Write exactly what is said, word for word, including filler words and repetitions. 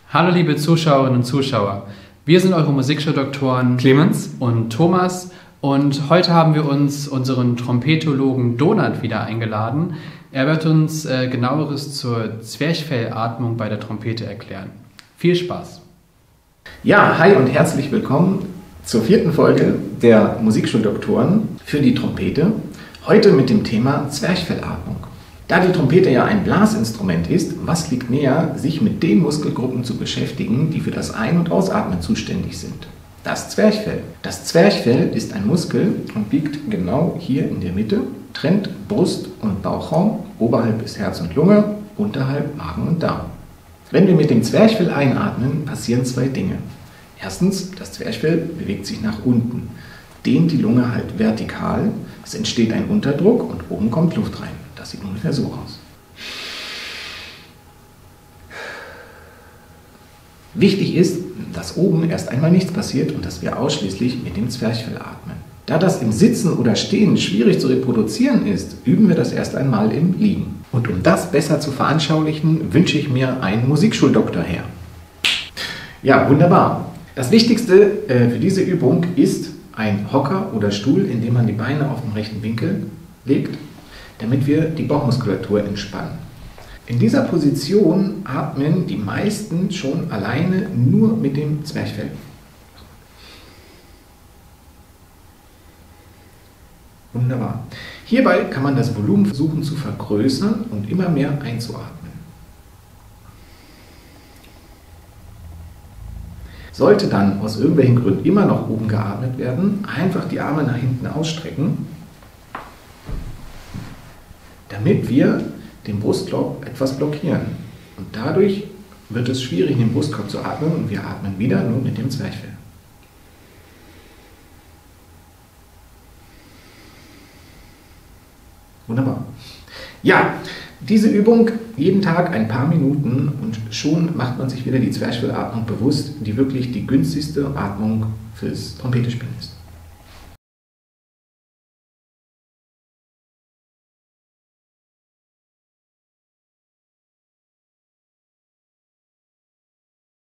Hallo liebe Zuschauerinnen und Zuschauer, wir sind eure Musikshowdoktoren Clemens und Thomas und heute haben wir uns unseren Trompetologen Donat wieder eingeladen. Er wird uns äh, genaueres zur Zwerchfellatmung bei der Trompete erklären. Viel Spaß! Ja, hi und herzlich willkommen zur vierten Folge der Musikschuldoktoren für die Trompete. Heute mit dem Thema Zwerchfellatmung. Da die Trompete ja ein Blasinstrument ist, was liegt näher, sich mit den Muskelgruppen zu beschäftigen, die für das Ein- und Ausatmen zuständig sind? Das Zwerchfell. Das Zwerchfell ist ein Muskel und liegt genau hier in der Mitte, trennt Brust- und Bauchraum, oberhalb ist Herz und Lunge, unterhalb Magen und Darm. Wenn wir mit dem Zwerchfell einatmen, passieren zwei Dinge. Erstens, das Zwerchfell bewegt sich nach unten, dehnt die Lunge halt vertikal, es entsteht ein Unterdruck und oben kommt Luft rein. Das sieht ungefähr so aus. Wichtig ist, dass oben erst einmal nichts passiert und dass wir ausschließlich mit dem Zwerchfell atmen. Da das im Sitzen oder Stehen schwierig zu reproduzieren ist, üben wir das erst einmal im Liegen. Und um das besser zu veranschaulichen, wünsche ich mir einen Musikschuldoktor her. Ja, wunderbar. Das Wichtigste äh, für diese Übung ist ein Hocker oder Stuhl, in dem man die Beine auf den rechten Winkel legt, damit wir die Bauchmuskulatur entspannen. In dieser Position atmen die meisten schon alleine nur mit dem Zwerchfell. Wunderbar. Hierbei kann man das Volumen versuchen zu vergrößern und immer mehr einzuatmen. Sollte dann aus irgendwelchen Gründen immer noch oben geatmet werden, einfach die Arme nach hinten ausstrecken, damit wir den Brustkorb etwas blockieren. Und dadurch wird es schwierig, in den Brustkorb zu atmen und wir atmen wieder nur mit dem Zwerchfell. Wunderbar. Ja, diese Übung jeden Tag ein paar Minuten und schon macht man sich wieder die Zwerchfellatmung bewusst, die wirklich die günstigste Atmung fürs Trompetespielen ist.